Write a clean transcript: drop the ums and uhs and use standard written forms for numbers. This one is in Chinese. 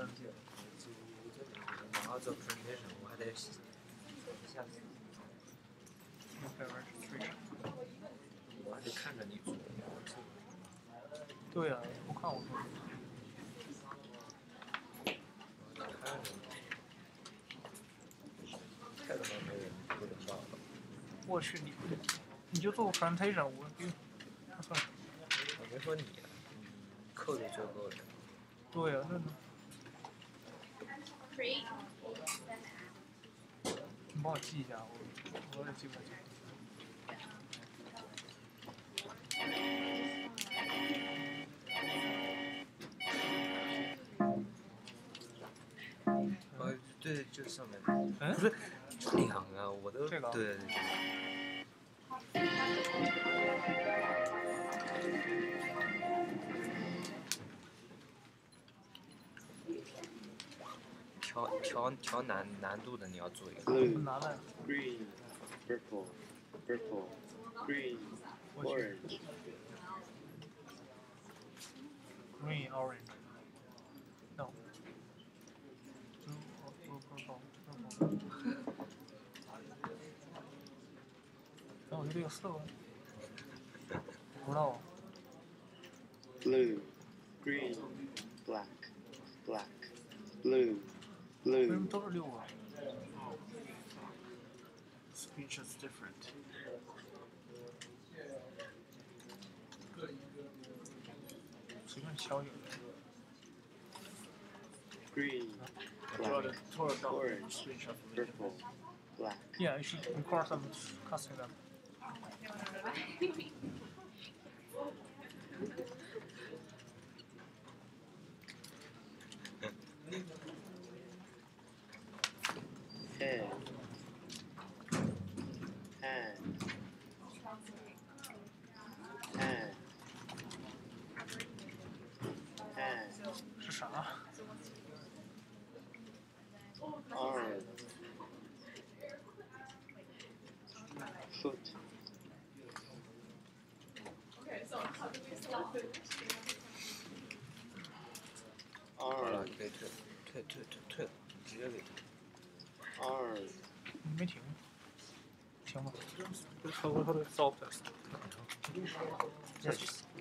人。 然后做 presentation，我还得下次，我还得看着你做。 对呀、不看我做。 看着你，太他妈没人道了。 我去你就做个 presentation，我算了。 我没说你，扣就做够了。 对呀、那你帮我记一下，我也记不清。 对，就上面。 嗯， 不是，这两个我都这个对。调难度的你要做一个。 难的。 Green, purple, purple, green, orange. Green, orange. No. Purple. 然后我就这个色，不知道。 Blue, green, black, black, blue, 为什么 blue. 都是6个？ Speech is different. 随便敲一个。 Green, black, orange, purple, black. Yeah, you should record some casting them. Head, hand, hand, hand. 是啥？ Arm, foot, arm, 可以退了，直接给退。 arm, 你没停。停吧。How to solve this? Yes.